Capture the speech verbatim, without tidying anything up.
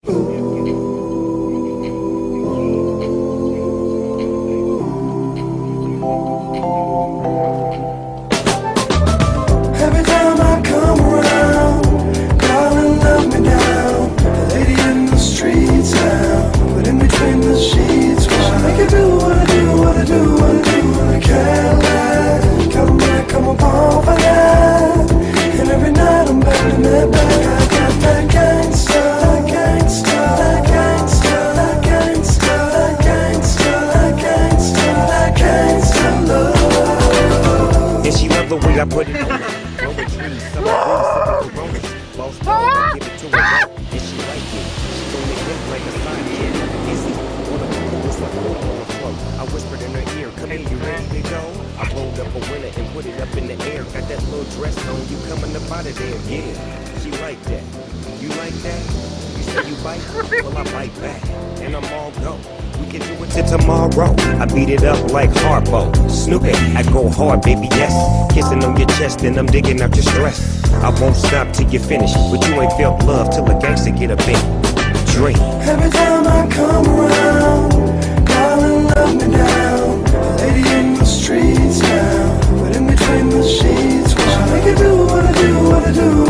Every time I come around, darling, love me down. The lady in the streets now, but in between the sheets, why make you do what I do, what I do, what I do in a Cadillac? Come back, come upon for that. And every night I'm back in that bag. I got that gangsta, that gangsta, that gangsta, that gangsta, that gangsta, that gangsta, that gangsta love. And she love the way I put it on her. Growing trees, summer breeze, sipping Coronas. Boss dog, I give it to her right. And she like it. She gon' make it like a sidekick. Izzy, on the pool, it's like water on the float. I whispered in her ear, come here, you ready to go? I rolled up a winner and put it up in the air. Got that little dress on, you coming up out of there, yeah. She like that. You like that? You say you bite? Well, I bite back. And I'm all go. We can do it till tomorrow. I beat it up like Harpo. Snoop it, I go hard, baby, yes. Kissing on your chest and I'm digging out your stress. I won't stop till you finish, but you ain't felt love till a gangster get a bit. Dream. Every time I come around, darling, love me down. The lady in the streets now, but in between the sheets, why make you do what I do, what I do?